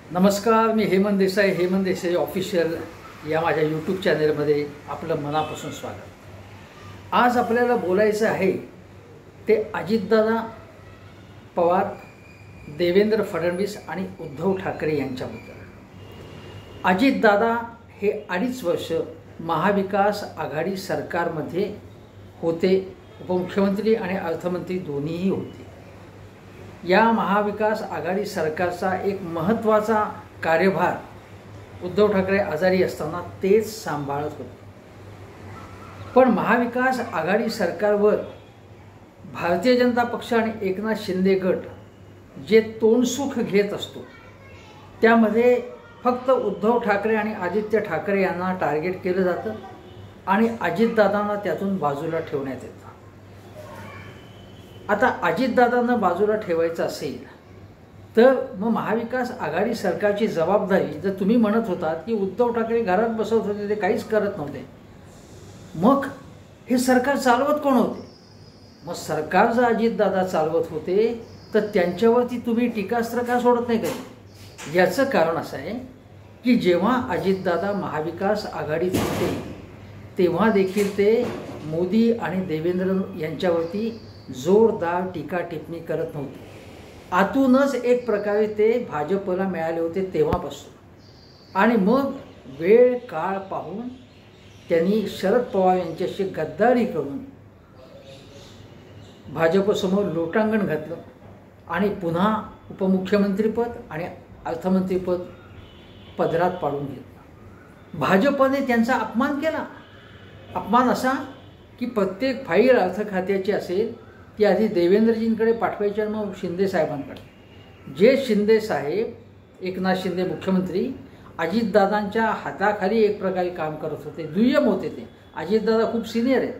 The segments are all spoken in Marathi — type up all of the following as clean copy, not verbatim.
नमस्कार, मी हेमंत देसाई ऑफिशियल या माझ्या यूट्यूब चॅनलमध्ये आपलं मनापासून स्वागत। आज आपल्याला बोलायचं आहे ते अजितदादा पवार, देवेंद्र फडणवीस आणि उद्धव ठाकरे यांच्याबद्दल। अजितदादा हे 2.5 वर्ष महाविकास आघाडी सरकारमध्ये होते, उपमुख्यमंत्री आणि अर्थमंत्री दोन्हीही होते। या महाविकास आघाडी सरकारचा एक महत्त्वाचा कार्यभार उद्धव ठाकरे आजारी असताना तेच सांभाळत होते। पण महाविकास आघाडी सरकारवर भारतीय जनता पक्ष आणि एकनाथ शिंदे गट जे तोंडसुख घेत असतो, त्यामध्ये फक्त उद्धव ठाकरे आणि आदित्य ठाकरे यांना टार्गेट केलं जातं आणि अजितदादांना त्यातून बाजूला ठेवण्यात येतं। आता अजितदादांना बाजूला ठेवायचं असेल तर मग महाविकास आघाडी सरकारची जबाबदारी, जर तुम्ही म्हणत होतात की उद्धव ठाकरे घरात बसवत होते, ते काहीच करत नव्हते, मग हे सरकार चालवत कोण होते? मग सरकार जर अजितदादा चालवत होते तर त्यांच्यावरती तुम्ही टीकास्त्र का सोडत नाही काही? याचं कारण असं आहे की जेव्हा अजितदादा महाविकास आघाडीत होते तेव्हा देखील ते मोदी आणि देवेंद्र यांच्यावरती जोरदार टीका टिप्पणी करत नव्हते। आतूनच एक प्रकारे ते भाजपला मिळाले होते तेव्हापासून। आणि मग वेळ काळ पाहून त्यांनी शरद पवार यांच्याशी गद्दारी करून भाजपसमोर लोटांगण घातलं आणि पुन्हा उपमुख्यमंत्रीपद आणि अर्थमंत्रीपद पदरात पाडून घेतलं। भाजपने त्यांचा अपमान केला। अपमान असा की प्रत्येक फाईल अर्थ खात्याची असेल ती आधी देवेंद्रजींकडे पाठवायची आणि मग शिंदे साहेबांकडे। जे शिंदे साहेब, एकनाथ शिंदे मुख्यमंत्री, अजितदादांच्या हाताखाली एक प्रकारे काम करत होते, दुय्यम होते ते। अजितदादा खूप सिनियर आहेत,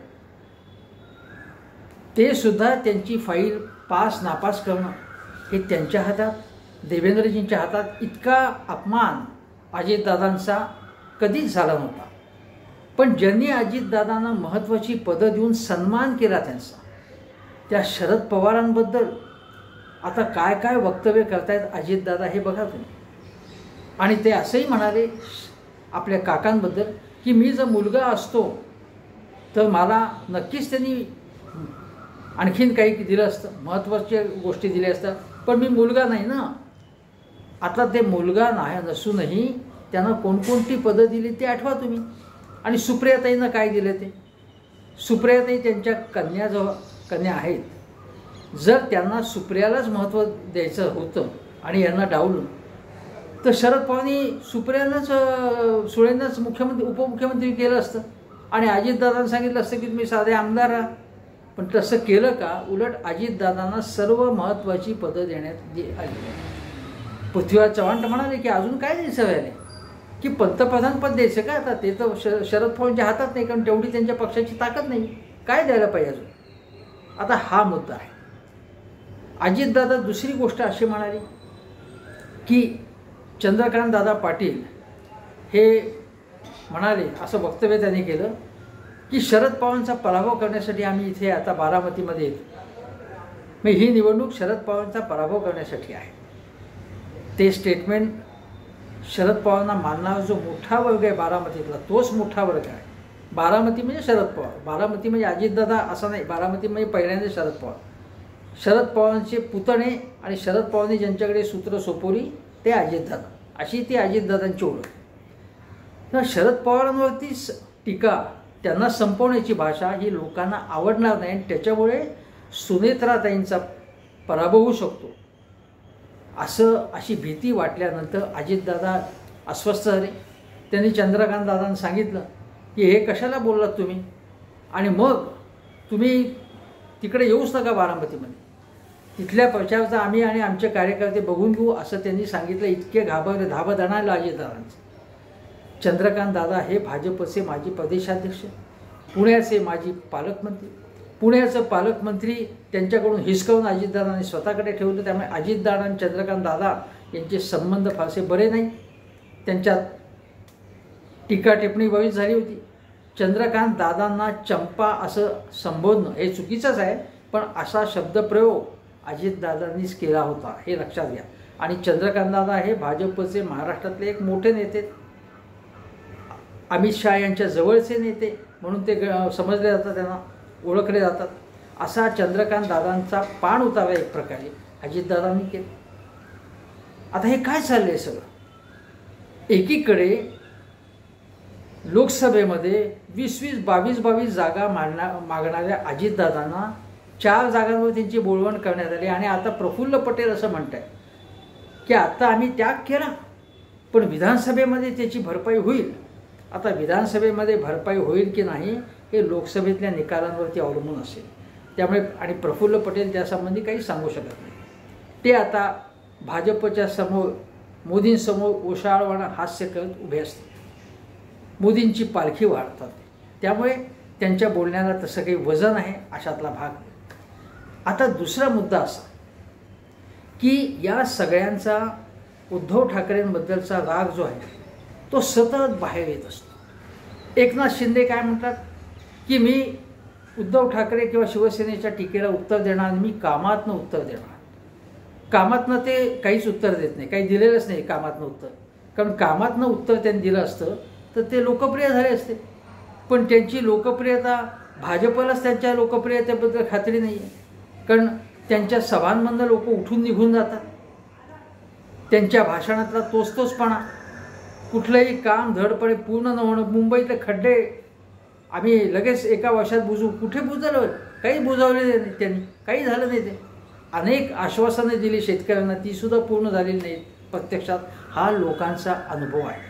ते सुद्धा त्यांची फाईल पास नापास करणं हे त्यांच्या हातात, देवेंद्रजींच्या हातात। इतका अपमान अजितदादांचा कधीच झाला नव्हता। पण ज्यांनी अजितदादांना महत्त्वाची पदं देऊन सन्मान केला त्यांचा, त्या शरद पवारांबद्दल आता काय काय वक्तव्य करतायत अजितदादा हे बघा तुम्ही। आणि ते असंही म्हणाले आपल्या काकांबद्दल की मी जर मुलगा असतो तर मला नक्कीच त्यांनी आणखीन काही दिलं असतं, महत्त्वाच्या गोष्टी दिल्या असतात, पण मी मुलगा नाही ना। आता ते मुलगा नाही नसूनही त्यांना कोणकोणती पदं दिली ते आठवा तुम्ही। आणि सुप्रियाताईंना काय दिलं ते? सुप्रियाताई त्यांच्या कन्या आहेत। जर त्यांना सुप्रियालाच महत्त्व द्यायचं होतं आणि यांना डावलून, तर शरद पवारांनी सुप्रियालाच सुळेंनाच उपमुख्यमंत्री केलं असतं आणि अजितदादांना सांगितलं असतं की तुम्ही साधे आमदार आहात। पण तसं केलं का? उलट अजितदादांना सर्व महत्त्वाची पदं देण्यात आली। पृथ्वीराज चव्हाण म्हणाले की अजून काय द्यायचं व्हायला की पंतप्रधान पद द्यायचं का? आता ते तर शरद पवारांच्या हातात नाही, कारण तेवढी त्यांच्या पक्षाची ताकद नाही, काय द्यायला पाहिजे अजून? आता हा मुद्दा आहे। अजितदादा दुसरी गोष्ट अशी म्हणाली की चंद्रकांत दादा पाटील हे म्हणाले, असं वक्तव्य त्यांनी केलं की शरद पवारांचा पराभव करण्यासाठी आम्ही इथे आता बारामतीमध्ये येतो। मग ही निवडणूक शरद पवारांचा पराभव करण्यासाठी आहे। ते स्टेटमेंट शरद पवारांना मानणारा जो मोठा वर्ग आहे बारामतीतला, तोच मोठा वर्ग आहे। बारामती म्हणजे शरद पवार, बारामती म्हणजे अजितदादा असं नाही, बारामती म्हणजे पहिल्यांदा शरद पवार, शरद पवारांचे पुतणे आणि शरद पवारांनी ज्यांच्याकडे सूत्र सोपवली ते अजितदादा, अशी ती अजितदादांची ओळख। तर शरद पवारांवरती टीका, त्यांना संपवण्याची भाषा ही लोकांना आवडणार नाही, त्याच्यामुळे सुनेत्राताईंचा पराभव होऊ शकतो अशी भीती वाटल्यानंतर अजितदादा अस्वस्थ झाले। त्यांनी चंद्रकांत दादांना सांगितलं की हे कशाला बोललात तुम्ही, आणि मग तुम्ही तिकडे येऊच नका बारामतीमध्ये, तिथल्या प्रचाराचा आम्ही आणि आमचे कार्यकर्ते बघून घेऊ असं त्यांनी सांगितलं। इतके घाबरले, धाबत आणायला अजितदादांचं। चंद्रकांत दादा हे भाजपचे माजी प्रदेशाध्यक्ष, पुण्याचे माजी पालकमंत्री, पुण्याचं पालकमंत्री त्यांच्याकडून हिसकावून अजितदादांनी स्वतःकडे ठेवलं। त्यामुळे अजितदादा आणि चंद्रकांत दादा यांचे संबंध फारसे बरे नाही, त्यांच्यात टीका टिप्पणी बरीच झाली होती। चंद्रकांत दादांना चंपा असं संबोधणं हे चुकीचंच आहे, पण असा शब्दप्रयोग अजितदादांनीच केला होता, हे लक्षात घ्या। आणि चंद्रकांतदादा हे भाजपचे महाराष्ट्रातले एक मोठे नेते, अमित शहा यांच्या जवळचे नेते म्हणून ते समजले जातात, त्यांना ओळखले जातात. असा चंद्रकांतदादांचा पाण उतारा एक प्रकारे अजितदादांनी केला. आता हे काय चाललं आहे सगळं? एकीकडे लोकसभेमध्ये 20-20, 22-22 जागा मागणाऱ्या अजितदादांना 4 जागांवर त्यांची बोलवण करण्यात आली आणि आता प्रफुल्ल पटेल असं म्हणत आहे की आता आम्ही त्याग केला पण विधानसभेमध्ये त्याची भरपाई होईल. आता विधानसभेमध्ये भरपाई होईल की नाही हे लोकसभेतल्या निकालांवरती अवलंबून असेल. त्यामुळे आणि प्रफुल्ल पटेल त्यासंबंधी काही सांगू शकत नाही. ते आता भाजपच्या समोर मोदींसमोर ओशाळवाणा हास्य करत उभे असतात. मोदींची पालखी वाढतात, त्यामुळे त्यांच्या बोलण्याला तसं काही वजन आहे अशातला भाग. आता दुसरा मुद्दा असा की या सगळ्यांचा उद्धव ठाकरेंबद्दलचा राग जो आहे तो सतत बाहेर येत असतो. एकनाथ शिंदे काय म्हणतात की मी उद्धव ठाकरे किंवा शिवसेनेच्या टीकेला उत्तर देणार, मी कामातनं उत्तर देणार. कामातनं ते काहीच उत्तर देत नाही, काही दिलेलंच नाही कामातनं उत्तर. कारण कामातनं उत्तर त्यांनी दिलं असतं तर ते लोकप्रिय झाले असते. पण त्यांची लोकप्रियता, भाजपलाच त्यांच्या लोकप्रियतेबद्दल खात्री नाही आहे. कारण त्यांच्या सभांमधनं लोक उठून निघून जातात. त्यांच्या भाषणातला तोचपणा, कुठलंही काम धडपणे पूर्ण न होणं, मुंबईतले खड्डे आम्ही लगेच एका वर्षात बुजवू, कुठे बुजवलं? काही बुजवले नाही त्यांनी, काही झालं नाही. ते अनेक आश्वासने दिली शेतकऱ्यांना, तीसुद्धा पूर्ण झालेली नाहीत प्रत्यक्षात. हा लोकांचा अनुभव आहे.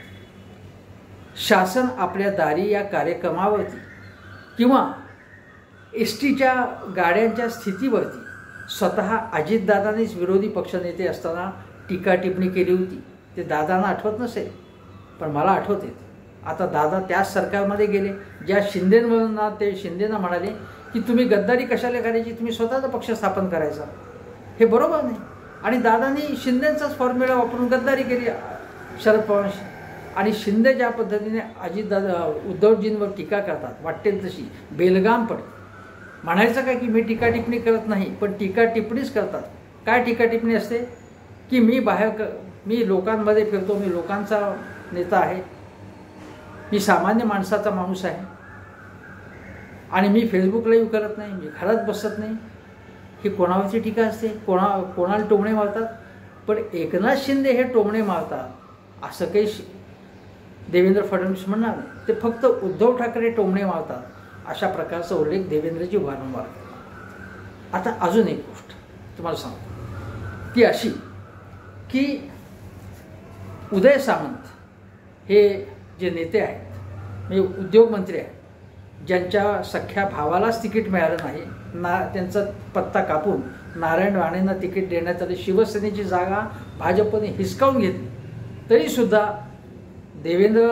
शासन आपल्या दारी या कार्यक्रमावरती किंवा एसटीच्या गाड्यांच्या स्थितीवरती स्वतः अजितदादांनीच विरोधी पक्षनेते असताना टीका टिप्पणी केली होती. ते दादांना आठवत नसेल पण मला आठवते. आता दादा त्याच सरकारमध्ये गेले ज्या शिंदेंना, ते शिंदेंना म्हणाले की तुम्ही गद्दारी कशाला करायची, तुम्ही स्वतःचा पक्ष स्थापन करायचा. हे बरोबर नाही. आणि दादांनी शिंदेंचाच फॉर्म्युला वापरून गद्दारी केली शरद पवारांशी. आणि शिंदे ज्या पद्धतीने अजितदादा उद्धवजींवर टीका करतात वाटेल तशी बेलगामपणे, म्हणायचं काय की मी टीका टिप्पणी करत नाही, पण टीका टिप्पणीच करतात. काय टीका टिप्पणी असते की मी लोकांमध्ये फिरतो, मी लोकांचा नेता आहे, मी सामान्य माणसाचा माणूस आहे आणि मी फेसबुक लाईव्ह करत नाही, मी घरात बसत नाही. ही कोणावरची टीका असते? कोणाला टोमणे मारतात. पण एकनाथ शिंदे हे टोमणे मारतात असं काही देवेंद्र फडणवीस म्हणणार नाही. ते फक्त उद्धव ठाकरे टोमणे मारतात अशा प्रकारचा उल्लेख देवेंद्रजी वारंवार करतात. आता अजून एक गोष्ट तुम्हाला सांगतो ती अशी की उदय सामंत हे जे नेते आहेत, म्हणजे उद्योगमंत्री आहेत, ज्यांच्या सख्या भावालाच तिकीट मिळालं नाही, त्यांचा पत्ता कापून नारायण राणेंना तिकीट देण्यात आले, शिवसेनेची जागा भाजपने हिसकावून घेतली, तरीसुद्धा देवेंद्र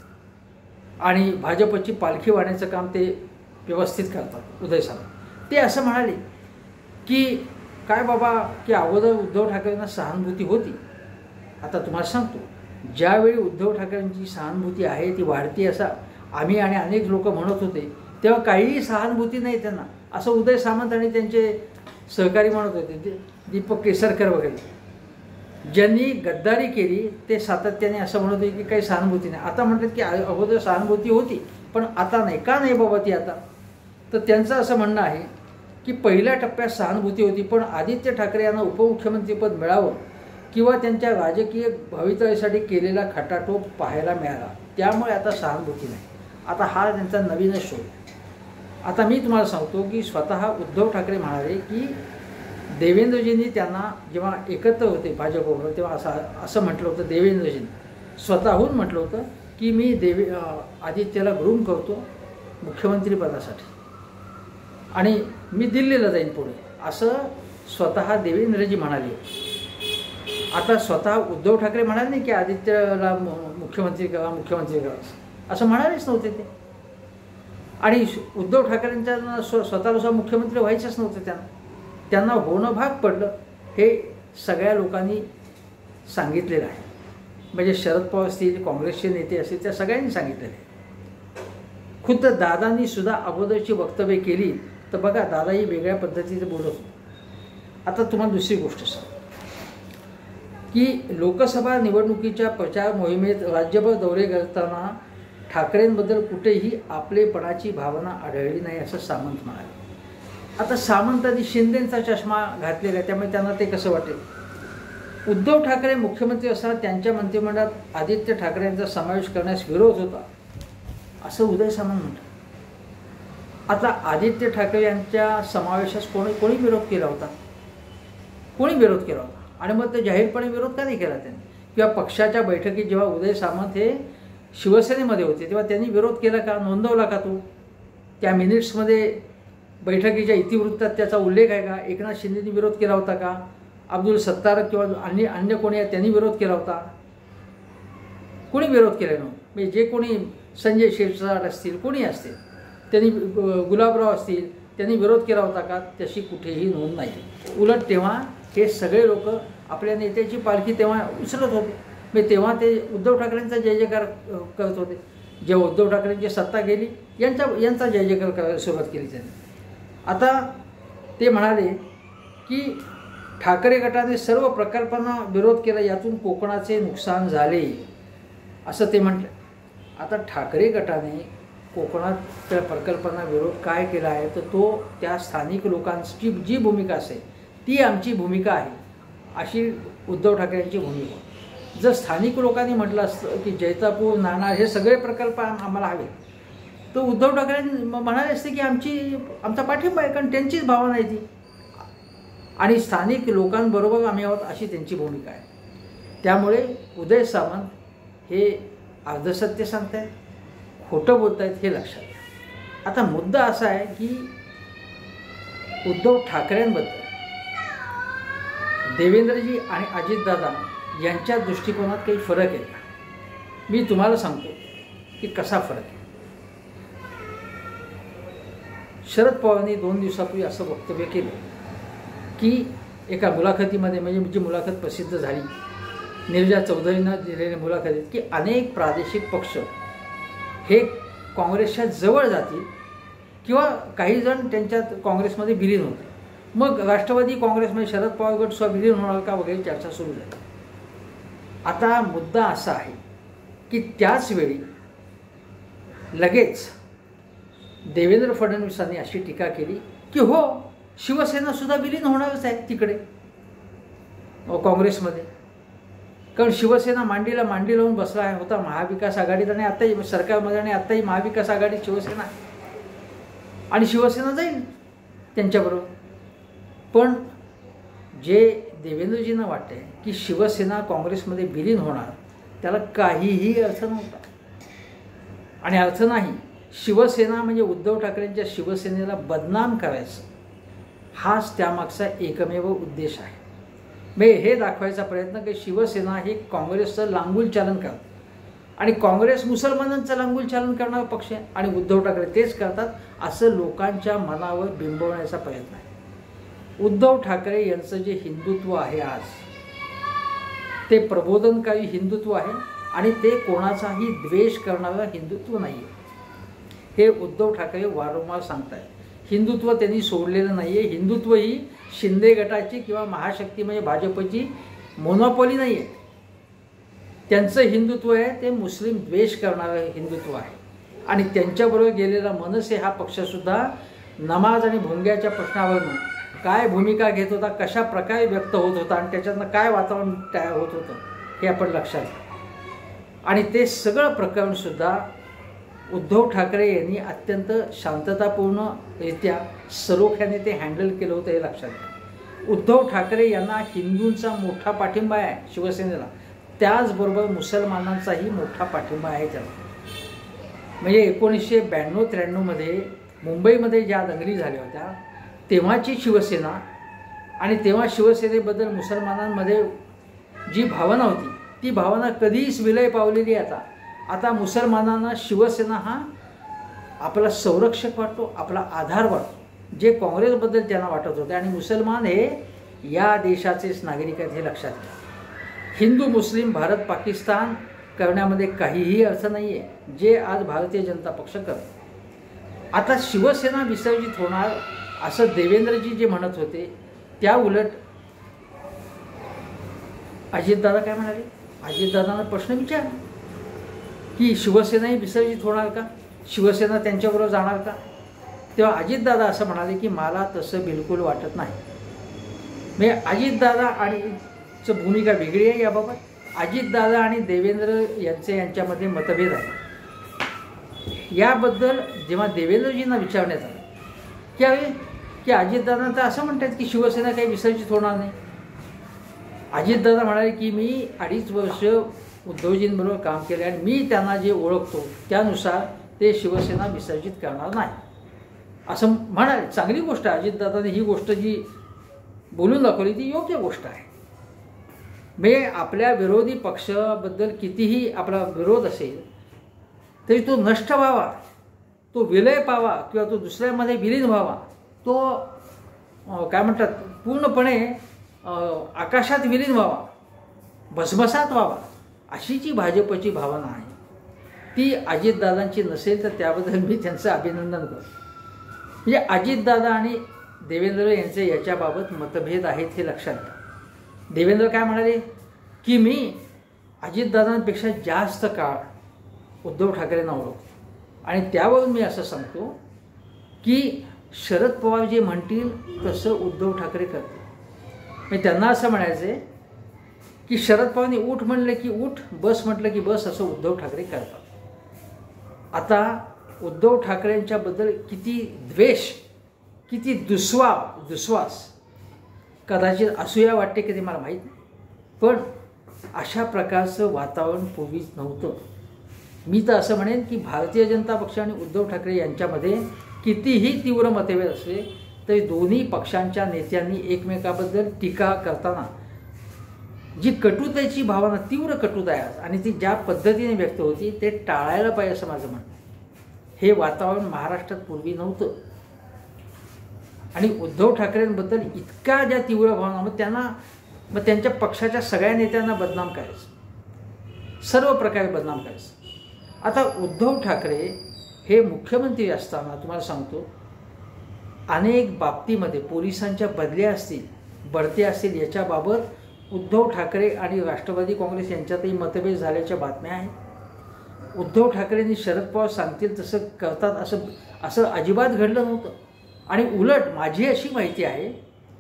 आणि भाजपची पालखी वाहण्याचं काम ते व्यवस्थित करतात उदय सामंत. ते असं म्हणाले की काय बाबा की अगोदर उद्धव ठाकरेंना सहानुभूती होती. आता तुम्हाला सांगतो, ज्यावेळी उद्धव ठाकरेंची सहानुभूती आहे ती वाढती असं आम्ही आणि अनेक लोक म्हणत होते, तेव्हा काहीही सहानुभूती नाही त्यांना, असं उदय सामंत आणि त्यांचे सहकारी म्हणत होते. ते दीपक केसरकर वगैरे ज्यांनी गद्दारी केली ते सातत्याने असं म्हणत होते की काही सहानुभूती नाही. आता म्हणतात की अगोदर सहानुभूती होती पण आता नाही. का नाही बाबा ती आता? तर त्यांचं असं म्हणणं आहे की पहिल्या टप्प्यात सहानुभूती होती पण आदित्य ठाकरे यांना उपमुख्यमंत्रीपद मिळावं किंवा त्यांच्या राजकीय भवितव्यासाठी केलेला खटाटोप पाहायला मिळाला, त्यामुळे आता सहानुभूती नाही. आता हा त्यांचा नवीनच शोध. आता मी तुम्हाला सांगतो की स्वतः उद्धव ठाकरे म्हणाले की देवेंद्रजींनी त्यांना जेव्हा एकत्र होते भाजपबरोबर तेव्हा असं म्हटलं होतं, देवेंद्रजींनी स्वतःहून म्हटलं होतं की मी आदित्यला ग्रूम करतो मुख्यमंत्रीपदासाठी आणि मी दिल्लीला जाईन पुढे, असं स्वतः देवेंद्रजी म्हणाले. आता स्वतः उद्धव ठाकरे म्हणाले नाही की आदित्यला मुख्यमंत्री करा असं म्हणालेच नव्हते ते. आणि उद्धव ठाकरेंच्या स्वतःला मुख्यमंत्री व्हायचंच नव्हतं त्यांना होणं भाग पडलं हे सगळ्या लोकांनी सांगितलेलं आहे. म्हणजे शरद पवार असतील, काँग्रेसचे नेते असतील, त्या सगळ्यांनी सांगितलेलं आहे. खुद्द दादांनी सुद्धा अगोदरची वक्तव्य केली तर बघा दादाही वेगळ्या पद्धतीने बोलत होते. आता तुम्हाला दुसरी गोष्ट सांग, की लोकसभा निवडणुकीच्या प्रचार मोहिमेत राज्यभर दौरे करताना ठाकरेंबद्दल कुठेही आपलेपणाची भावना आढळली नाही असं सामंत म्हणाले. आता सामंतांनी शिंदेंचा चष्मा घातलेला आहे, त्यामुळे त्यांना ते कसं वाटेल. उद्धव ठाकरे मुख्यमंत्री असताना त्यांच्या मंत्रिमंडळात आदित्य ठाकरे यांचा समावेश करण्यास विरोध होता असं उदय सामंत म्हणतात. आता आदित्य ठाकरे यांच्या समावेशास कोणी विरोध केला होता? कोणी विरोध केला होता? आणि मग ते जाहीरपणे विरोध का नाही केला त्यांनी? किंवा पक्षाच्या बैठकीत जेव्हा उदय सामंत हे शिवसेनेमध्ये होते तेव्हा त्यांनी विरोध केला का? नोंदवला का तो? त्या मिनिट्समध्ये बैठकीच्या इतिवृत्तात त्याचा उल्लेख आहे का? एकनाथ शिंदेंनी विरोध केला होता का? अब्दुल सत्तार किंवा अन्य कोणी आहे त्यांनी विरोध केला होता? कोणी विरोध केला नव्हता. म्हणजे जे कोणी संजय शिरसाट असतील, कोणी असतील, त्यांनी गुलाबराव असतील, त्यांनी विरोध केला होता का? तशी कुठेही नोंद नाही. उलट तेव्हा हे सगळे लोक आपल्या नेत्याची पालखी तेव्हा उचलत होते. म्हणजे तेव्हा ते उद्धव ठाकरेंचा जय जयकार करत होते. जेव्हा उद्धव ठाकरेंची सत्ता गेली यांचा जय जयकार करायला सुरुवात केली त्यांनी. आता ते म्हणाले की ठाकरे गटाने सर्व प्रकल्पांना विरोध केला, यातून कोकणाचे नुकसान झाले असं ते म्हटलं. आता ठाकरे गटाने कोकणातल्या प्रकल्पांना विरोध काय केला आहे तर तो त्या स्थानिक लोकांची जी भूमिका असेल ती आमची भूमिका आहे अशी उद्धव ठाकरेंची भूमिका. जर स्थानिक लोकांनी म्हटलं असतं की जैतापूर, नाणार हे सगळे प्रकल्प आम्हाला हवे तर उद्धव ठाकरे म्हणाले असते की आमचा पाठिंबा आहे, कारण त्यांचीच भावना आहे ती आणि स्थानिक लोकांबरोबर आम्ही आहोत अशी त्यांची भूमिका आहे. त्यामुळे उदय सामंत हे अर्धसत्य सांगतायत, खोटं बोलत आहेत हे लक्षात घ्या. आता मुद्दा असा आहे की उद्धव ठाकरेंबद्दल देवेंद्रजी आणि अजितदादा यांच्या दृष्टिकोनात काही फरक आहे का? मी तुम्हाला सांगतो की कसा फरक आहे. शरद पवारांनी 2 दिवसापूर्वी असं वक्तव्य केलं की एका मुलाखतीमध्ये, म्हणजे जी मुलाखत प्रसिद्ध झाली नीरजा चौधरींना दिलेल्या मुलाखतीत, की अनेक प्रादेशिक पक्ष हे काँग्रेसच्या जवळ जातील किंवा काही जण त्यांच्यात काँग्रेसमध्ये विलीन होते. मग राष्ट्रवादी काँग्रेसमध्ये शरद पवार गट सुद्धा विलीन होणार का वगैरे चर्चा सुरू झाली. आता मुद्दा असा आहे की त्याच वेळी लगेच देवेंद्र फडणवीसांनी अशी टीका केली की हो, शिवसेना सुद्धा विलीन होणारच आहे तिकडे काँग्रेसमध्ये, कारण शिवसेना मांडी लावून बसला होता महाविकास आघाडीत आणि आत्ताही सरकारमध्ये, आणि आत्ताही महाविकास आघाडीत शिवसेना आणि शिवसेना जाईल त्यांच्याबरोबर. पण जे देवेंद्रजींना वाटते की शिवसेना काँग्रेसमध्ये विलीन होणार त्याला काहीही अर्थ नव्हता आणि अर्थ नाही. शिवसेना म्हणजे उद्धव ठाकरेंच्या शिवसेनेला बदनाम करायचं हाच त्यामागचा एकमेव उद्देश आहे. म्हणजे हे दाखवायचा प्रयत्न की शिवसेना ही काँग्रेसचं लांगुल चालन करते आणि काँग्रेस मुसलमानांचं लांगुल चालन करणारा पक्ष आहे आणि उद्धव ठाकरे तेच करतात असं लोकांच्या मनावर बिंबवण्याचा प्रयत्न आहे. उद्धव ठाकरे यांचं जे हिंदुत्व आहे आज ते प्रबोधनकारी हिंदुत्व आहे आणि ते कोणाचाही द्वेष करणारं हिंदुत्व नाही आहे. हे उद्धव ठाकरे वारंवार सांगतात. हिंदुत्व त्यांनी सोडलेलं नाही आहे. हिंदुत्व ही शिंदे गटाची किंवा महाशक्ती म्हणजे भाजपची मोनोपॉली नाही आहे. त्यांचं हिंदुत्व आहे ते मुस्लिम द्वेष करणारं हिंदुत्व आहे आणि त्यांच्याबरोबर गेलेला मनसे हा पक्षसुद्धा नमाज आणि भोंग्याच्या प्रश्नावरून काय भूमिका घेत होता, कशा प्रकारे व्यक्त होत होता आणि त्याच्यातनं काय वातावरण तयार होत होतं हे आपण लक्षात घ्या. आणि ते सगळं प्रकरणसुद्धा उद्धव ठाकरे यांनी अत्यंत शांततापूर्णरित्या सलोख्याने ते हँडल केलं होतं हे लक्षात घ्या. उद्धव ठाकरे यांना हिंदूंचा मोठा पाठिंबा आहे शिवसेनेला, त्याचबरोबर मुसलमानांचाही मोठा पाठिंबा आहे त्याला. म्हणजे 1992-93 मुंबईमध्ये ज्या दंगली झाल्या होत्या तेव्हाची शिवसेना आणि तेव्हा शिवसेनेबद्दल मुसलमानांमध्ये जी भावना होती ती भावना कधीच विलय पावलेली आहे. आता मुसलमानांना शिवसेना हा आपला संरक्षक वाटतो, आपला आधार वाटतो, जे काँग्रेसबद्दल त्यांना वाटत होते. आणि मुसलमान हे या देशाचेच नागरिक आहेत हे लक्षात घ्या. हिंदू मुस्लिम भारत पाकिस्तान करण्यामध्ये काहीही अर्थ नाही आहे जे आज भारतीय जनता पक्ष करतो. आता शिवसेना विसर्जित होणार असं देवेंद्रजी जे म्हणत होते त्या उलट अजितदादा काय म्हणाले? अजितदादांना प्रश्न विचारला की शिवसेनाही विसर्जित होणार का, शिवसेना त्यांच्याबरोबर जाणार का? तेव्हा अजितदादा असं म्हणाले की मला तसं बिलकुल वाटत नाही. म्हणजे अजितदादा आणि भूमिका वेगळी आहे याबाबत. अजितदादा आणि देवेंद्र यांच्यामध्ये मतभेद आहे. याबद्दल जेव्हा देवेंद्रजींना विचारण्यात आलं की अजितदादा तर असं म्हणतात की शिवसेना काही विसर्जित होणार नाही. अजितदादा म्हणाले की मी 2.5 वर्ष उद्धवजींबरोबर काम केले आणि मी त्यांना जे ओळखतो त्यानुसार ते शिवसेना विसर्जित करणार नाही असं म्हणाले. चांगली गोष्ट आहे. अजितदादाने ही गोष्ट जी बोलून दाखवली ती योग्य गोष्ट आहे. म्हणजे आपल्या विरोधी पक्षाबद्दल कितीही आपला विरोध असेल तरी तो नष्ट व्हावा, तो विलय पावा किंवा तो दुसऱ्यामध्ये विलीन व्हावा, तो काय म्हणतात पूर्णपणे आकाशात विलीन व्हावा, भस्मसात व्हावा, अशी जी भाजपची भावना आहे ती अजितदादांची नसेल तर त्याबद्दल मी त्यांचं अभिनंदन करतो. म्हणजे अजितदादा आणि देवेंद्र यांचे याच्याबाबत मतभेद आहेत हे लक्षात घ्या. देवेंद्र काय म्हणाले की मी अजितदादांपेक्षा जास्त काळ उद्धव ठाकरेंना ओळखतो आणि त्यावरून मी असं सांगतो की शरद पवार जे म्हणतील तसं उद्धव ठाकरे करतील. मी त्यांना असं म्हणायचं आहे की शरद पवारांनी उठ म्हणलं की उठ, बस म्हटलं की बस, असं उद्धव ठाकरे करतात. आता उद्धव ठाकरेंच्याबद्दल किती द्वेष, किती दुस्वास, कदाचित असूया वाटते की ते मला माहीत नाही, पण अशा प्रकारचं वातावरण पूर्वीच नव्हतं. मी तर असं म्हणेन की भारतीय जनता पक्ष आणि उद्धव ठाकरे यांच्यामध्ये कितीही तीव्र मतभेद असले तरी दोन्ही पक्षांच्या नेत्यांनी एकमेकाबद्दल टीका करताना जी कटुतेची भावना, तीव्र कटुता आहे आणि ती ज्या पद्धतीने व्यक्त होती ते टाळायला पाहिजे असं माझं म्हणणं. हे वातावरण महाराष्ट्रात पूर्वी नव्हतं आणि उद्धव ठाकरेंबद्दल इतका ज्या तीव्र भावना, मग त्यांच्या पक्षाच्या सगळ्या नेत्यांना बदनाम करायचं, सर्व प्रकारे बदनाम करायचं. आता उद्धव ठाकरे हे मुख्यमंत्री असताना तुम्हाला सांगतो अनेक बाबतीमध्ये पोलिसांच्या बदल्या असतील, बढत्या असतील, याच्याबाबत उद्धव ठाकरे आणि राष्ट्रवादी काँग्रेस यांच्यातही मतभेद झाल्याच्या बातम्या आहेत. उद्धव ठाकरेंनी शरद पवार सांगतील तसं करतात असं अजिबात घडलं नव्हतं. आणि उलट माझी अशी माहिती आहे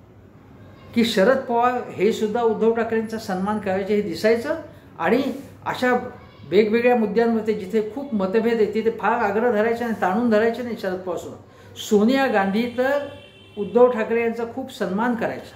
की शरद पवार हे सुद्धा उद्धव ठाकरेंचा सन्मान करायचे हे दिसायचं आणि अशा वेगवेगळ्या मुद्द्यांमध्ये जिथे खूप मतभेद आहे तिथे फार आग्रह धरायचे नाही, ताणून धरायचे नाही. शरद पवार सुद्धा, सोनिया गांधी तर उद्धव ठाकरे यांचा खूप सन्मान करायचा,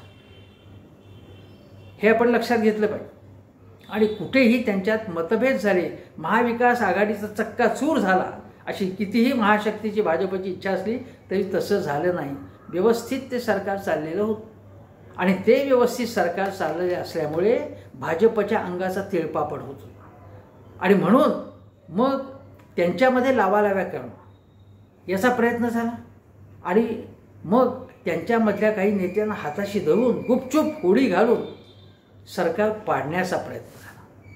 हे आपण लक्षात घेतलं पाहिजे. आणि कुठेही त्यांच्यात मतभेद झाले, महाविकास आघाडीचा चक्काचूर झाला अशी कितीही महाशक्तीची भाजपची इच्छा असली तरी तसं झालं नाही. व्यवस्थित ते सरकार चाललेलं होतं आणि ते व्यवस्थित सरकार चाललेले असल्यामुळे भाजपच्या अंगाचा तिळपा पडत होता आणि म्हणून मग त्यांच्यामध्ये लावालाव्या करणं याचा प्रयत्न झाला आणि मग त्यांच्यामधल्या काही नेत्यांना हाताशी धरून गुपचूप होडी घालून सरकार पाडण्याचा प्रयत्न झाला.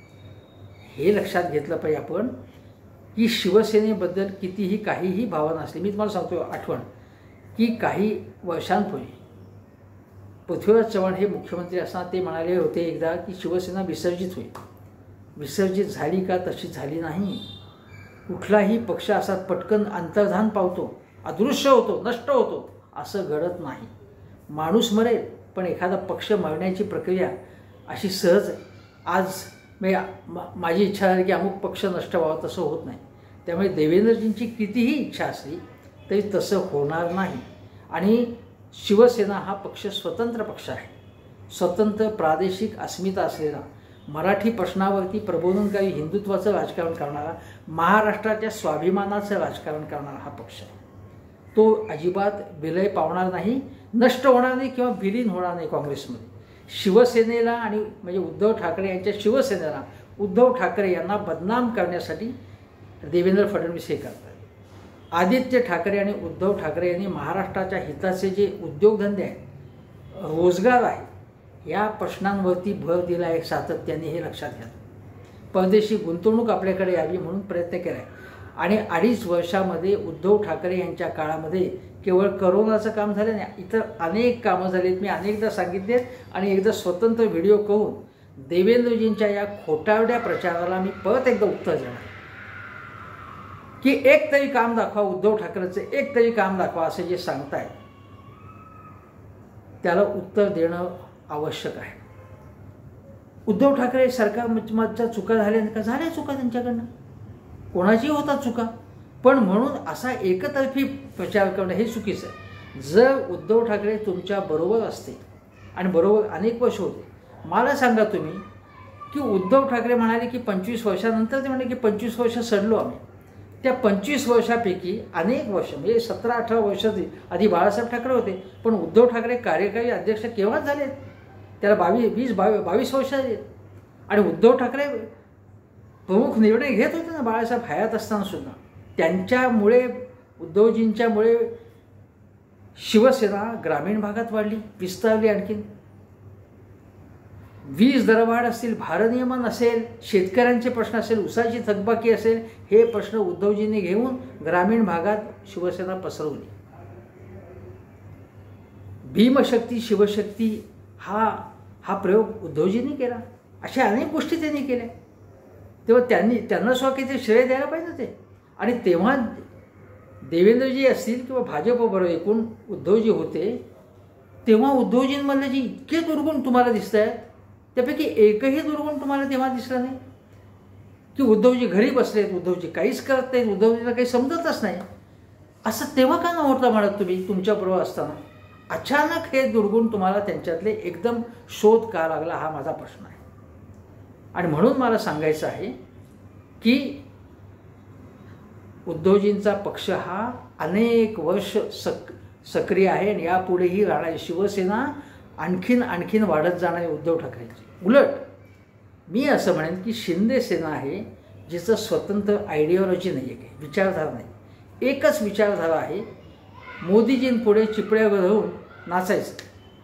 हे लक्षात घेतलं पाहिजे आपण की शिवसेनेबद्दल कितीही काहीही भावना असली. मी तुम्हाला सांगतो आठवण की काही वर्षांपूर्वी पृथ्वीराज चव्हाण हे मुख्यमंत्री असताना ते म्हणाले होते एकदा की शिवसेना विसर्जित होईल. विसर्जित झाली का? तशी झाली नाही. कुठलाही पक्ष असा पटकन अंतर्धान पावतो, अदृश्य होतो, नष्ट होतो असं घडत नाही. माणूस मरेल पण एखादा पक्ष मरण्याची प्रक्रिया अशी सहज आहे. आज माझी इच्छा झाली की अमुक पक्ष नष्ट व्हावा, तसं होत नाही. त्यामुळे देवेंद्रजींची कितीही इच्छा असली तरी तसं होणार नाही. आणि शिवसेना हा पक्ष स्वतंत्र पक्ष आहे, स्वतंत्र प्रादेशिक अस्मिता असलेला, मराठी प्रश्नावरती प्रबोधनकारी हिंदुत्वाचं राजकारण करणारा, महाराष्ट्राच्या स्वाभिमानाचं राजकारण करणारा हा पक्ष आहे. तो अजिबात विलय पावणार नाही, नष्ट होणार नाही किंवा विलीन होणार नाही काँग्रेसमध्ये. शिवसेनेला आणि म्हणजे उद्धव ठाकरे यांच्या शिवसेनेला, उद्धव ठाकरे यांना बदनाम करण्यासाठी देवेंद्र फडणवीस हे करतात. आदित्य ठाकरे आणि उद्धव ठाकरे यांनी महाराष्ट्राच्या हिताचे जे उद्योगधंदे आहेत, रोजगार आहे, या प्रश्नांवरती भर दिला आहे सातत्याने, हे लक्षात घ्या. परदेशी गुंतवणूक आपल्याकडे यावी म्हणून प्रयत्न केला आहे. आणि 2.5 वर्षामध्ये उद्धव ठाकरे यांच्या काळामध्ये केवळ करोनाचं काम झालं नाही, इतर अनेक कामं झालीत. मी अनेकदा सांगितलेत आणि एकदा स्वतंत्र व्हिडिओ करून देवेंद्रजींच्या या खोटारड्या प्रचाराला मी परत एकदा उत्तर देणार की एक तरी काम दाखवा, उद्धव ठाकरेंचं एक तरी काम दाखवा असं जे सांगताय त्याला उत्तर देणं आवश्यक आहे. उद्धव ठाकरे सरकारच्या चुका झाल्या का? झाल्या चुका त्यांच्याकडनं, कोणाची होतात चुका, पण म्हणून असा एकतर्फी प्रचार करणं हे चुकीचं आहे. जर उद्धव ठाकरे तुमच्या बरोबर असते आणि बरोबर अनेक वर्ष होते, मला सांगा तुम्ही की उद्धव ठाकरे म्हणाले की 25 वर्षानंतर ते म्हणाले की 25 वर्ष सडलो आम्ही. त्या 25 वर्षापैकी अनेक वर्ष म्हणजे 17-18 वर्ष आधी बाळासाहेब ठाकरे होते, पण उद्धव ठाकरे कार्यकारी अध्यक्ष केव्हाच झालेत, त्याला 22 वर्ष आहेत. आणि उद्धव ठाकरे प्रमुख निर्णय घेत होते ना बाळासाहेब हयात असताना सुद्धा. त्यांच्यामुळे उद्धवजींच्यामुळे शिवसेना ग्रामीण भागात वाढली, विस्तारली आणखीन. वीज दरवाढ असतील, भारनियमन असेल, शेतकऱ्यांचे प्रश्न असेल, उसाची थकबाकी असेल, हे प्रश्न उद्धवजींनी घेऊन ग्रामीण भागात शिवसेना पसरवली. भीमशक्ती शिवशक्ती हा प्रयोग उद्धवजींनी केला. अशा अनेक गोष्टी त्यांनी केल्या. तेव्हा त्यांना काहीतरी श्रेय द्यायला पाहिजे ते. आणि तेव्हा देवेंद्रजी असतील किंवा भाजपबरोबर एकूण उद्धवजी होते, तेव्हा उद्धवजींमधले जे इतके दुर्गुण तुम्हाला दिसत आहेत त्यापैकी एकही दुर्गुण तुम्हाला तेव्हा दिसला नाही. की उद्धवजी घरी बसलेत, उद्धवजी काहीच करत नाहीत, उद्धवजीला काही समजतच नाही, असं तेव्हा का नव्हतं म्हणत तुम्ही तुमच्याबरोबर असताना? अचानक हे दुर्गुण तुम्हाला त्यांच्यातले एकदम शोध का लागला, हा माझा प्रश्न आहे. आणि म्हणून मला सांगायचं आहे की उद्धवजींचा पक्ष हा अनेक वर्ष सक्रिय आहे आणि यापुढेही राहणारी शिवसेना आणखीन वाढत जाणार आहे उद्धव ठाकरेंची. उलट मी असं म्हणेन की शिंदे सेना आहे जिचं स्वतंत्र आयडिओलॉजी नाही आहे, विचारधारा नाही. एकच विचारधारा आहे, मोदीजींपुढे चिपळ्या धरून नाचायचं,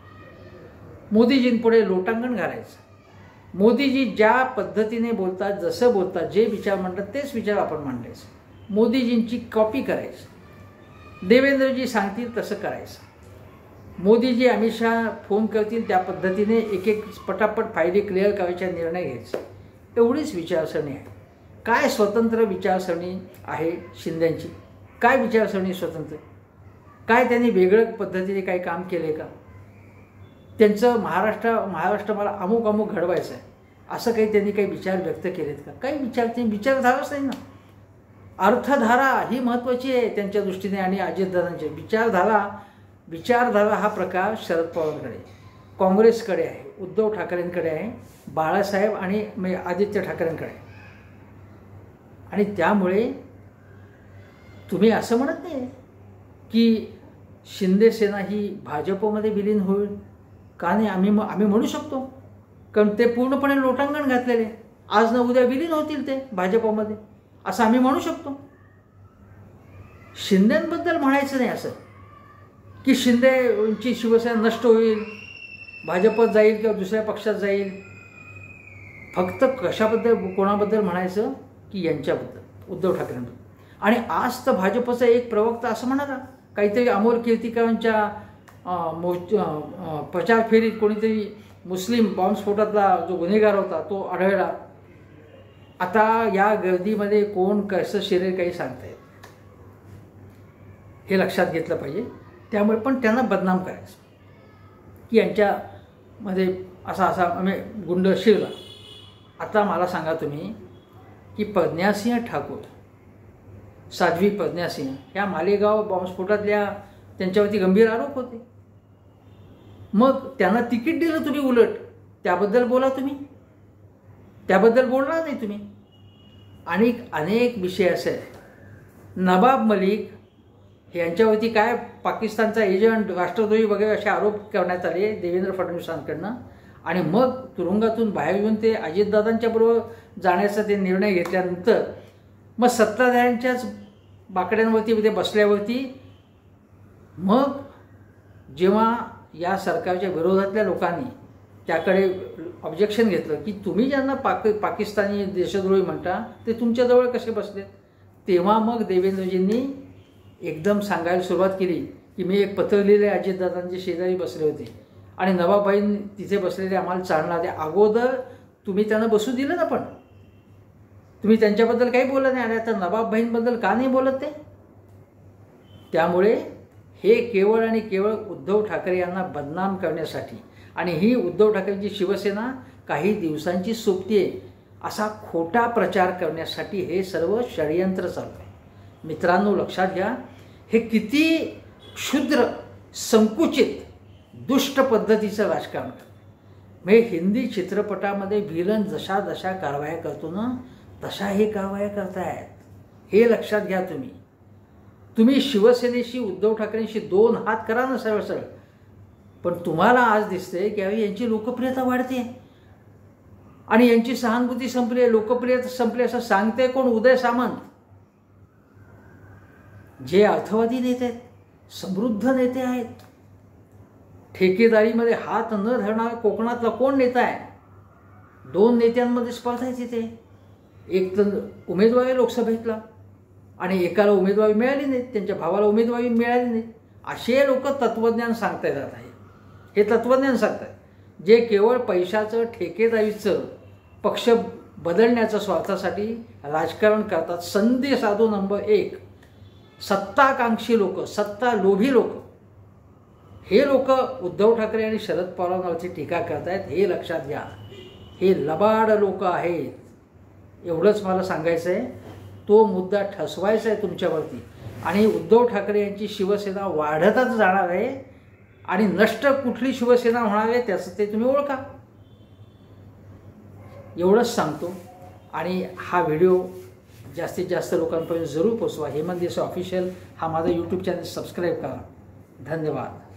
मोदीजींपुढे लोटांगण घालायचं. मोदीजी ज्या पद्धतीने बोलतात, जसं बोलतात, जे विचार म्हणतात तेच विचार आपण मांडायचं. मोदीजींची कॉपी करायची, देवेंद्रजी सांगतील तसं करायचं. मोदीजी अमित शहा फोन करतील त्या पद्धतीने एक पटापट फायली क्लिअर करायचा निर्णय घ्यायचा. एवढीच विचारसरणी आहे. काय स्वतंत्र विचारसरणी आहे शिंदेंची? काय विचारसरणी स्वतंत्र? काय त्यांनी वेगळ्या पद्धतीने काही काम केले का? त्यांचं महाराष्ट्र मला अमुक घडवायचं आहे असं काही त्यांनी काही विचार व्यक्त केलेत का? काही विचारधाराच नाही ना. अर्थधारा ही महत्त्वाची आहे त्यांच्या दृष्टीने. आणि अजितदादांची विचारधारा हा प्रकार शरद पवारांकडे, काँग्रेसकडे आहे, उद्धव ठाकरेंकडे आहे, बाळासाहेब आणि आदित्य ठाकरेंकडे आहे. आणि त्यामुळे तुम्ही असं म्हणत नाही की शिंदे सेना ही भाजपमध्ये विलीन होईल का? नाही, आम्ही म्हणू शकतो, कारण ते पूर्णपणे लोटांगण घातलेले, आज ना उद्या विलीन होतील ते भाजपमध्ये, असं आम्ही म्हणू शकतो. शिंदेंबद्दल म्हणायचं नाही असं की शिंदेची शिवसेना नष्ट होईल, भाजपत जाईल किंवा दुसऱ्या पक्षात जाईल. फक्त कशाबद्दल, कोणाबद्दल म्हणायचं की यांच्याबद्दल, उद्धव ठाकरेंबद्दल. आणि आज तर भाजपचा एक प्रवक्ता असं म्हणाला, काहीतरी अमोल कीर्तिकरांच्या प्रचार फेरीत कोणीतरी मुस्लिम बॉम्बस्फोटातला जो गुन्हेगार होता तो आढळला. आता या गर्दीमध्ये कोण कसं शिरेल काही सांगता येत, हे लक्षात घेतलं पाहिजे. त्यामुळे पण त्यांना बदनाम करायचं की यांच्यामध्ये असा गुंड शिरला. आता मला सांगा तुम्ही की प्रज्ञासिंह ठाकूर, साध्वी प्रज्ञासिंह, या मालेगाव बॉम्बस्फोटातल्या त्यांच्यावरती गंभीर आरोप होते. मग त्यांना तिकीट दिलं तुम्ही, उलट त्याबद्दल बोला तुम्ही, त्याबद्दल बोलणार नाही तुम्ही. आणि अनेक विषय असे आहेत. नवाब मलिक यांच्यावरती काय पाकिस्तानचा एजंट, राष्ट्रद्रोही वगैरे असे आरोप करण्यात आले देवेंद्र फडणवीसांकडनं. आणि मग तुरुंगातून बाहेर येऊन ते अजितदादांच्या बरोबर जाण्याचा ते निर्णय घेतल्यानंतर मग सत्ताधाऱ्यांच्याच बाकड्यांवरती ते बसल्यावरती मग जेव्हा या सरकारच्या विरोधातल्या लोकांनी त्याकडे ऑब्जेक्शन घेतलं की तुम्ही ज्यांना पाकिस्तानी देशद्रोही म्हणता ते तुमच्याजवळ कसे बसलेत, तेव्हा मग देवेंद्रजींनी एकदम सांगायला सुरुवात केली की मी एक पत्र लिहिले, अजितदादांचे शेजारी बसले होते आणि नवाबाईंनी तिथे बसलेले आम्हाला चालणार. ते अगोदर तुम्ही त्यांना बसू दिलं ना, पण तुम्ही त्यांच्याबद्दल काही बोलत नाही. आणि आता नवाब बहीणबद्दल का नाही बोलत ते? त्यामुळे हे केवळ आणि केवळ उद्धव ठाकरे यांना बदनाम करण्यासाठी आणि ही उद्धव ठाकरेंची शिवसेना काही दिवसांची सोबती आहे असा खोटा प्रचार करण्यासाठी हे सर्व षडयंत्र चालू आहे. मित्रांनो, लक्षात घ्या, हे किती क्षुद्र, संकुचित, दुष्ट पद्धतीचं राजकारण करतं. म्हणजे हिंदी चित्रपटामध्ये व्हिलन जशा जशा कारवाया करतो ना, तशा हे कारवाया करतायत. हे लक्षात घ्या. तुम्ही शिवसेनेशी, उद्धव ठाकरेंशी 2 हात करा ना सरळ सरळ, पण तुम्हाला आज दिसते की यांची लोकप्रियता वाढते आणि यांची सहानुभूती संपली, लोकप्रियता संपली असं सांगते कोण? उदय सामंत. जे अर्थवादी नेते आहेत, समृद्ध नेते आहेत. ठेकेदारीमध्ये हात न धरणारा कोकणातला कोण नेता आहे? 2 नेत्यांमध्ये स्पर्धा आहे तिथे. एक तर उमेदवार आहे लोकसभेतला आणि एकाला उमेदवारी मिळाली नाही, त्यांच्या भावाला उमेदवारी मिळाली नाही. असे लोक तत्त्वज्ञान सांगता जात आहे. हे तत्त्वज्ञान सांगतात जे केवळ पैशाचं, ठेकेदारीचं, पक्ष बदलण्याच्या स्वार्थासाठी राजकारण करतात. संधी साधू नंबर 1 सत्ताकांक्षी लोक, सत्ता लोभी लोक. हे लोक उद्धव ठाकरे आणि शरद पवारांवरती टीका करतायत. हे लक्षात घ्या. हे लबाड लोक आहेत. एवढंच मला सांगायचं आहे. तो मुद्दा ठसवायचा आहे तुमच्यावरती. आणि उद्धव ठाकरे यांची शिवसेना वाढतच जाणार आहे आणि नष्ट कुठली शिवसेना होणार आहे त्याचं ते तुम्ही ओळखा. एवढंच सांगतो. आणि हा व्हिडिओ जास्तीत जास्त लोकांपर्यंत जरूर पोचवा. हेमंत देसाई ऑफिशियल हा माझा यूट्यूब चॅनल सबस्क्राईब करा. धन्यवाद.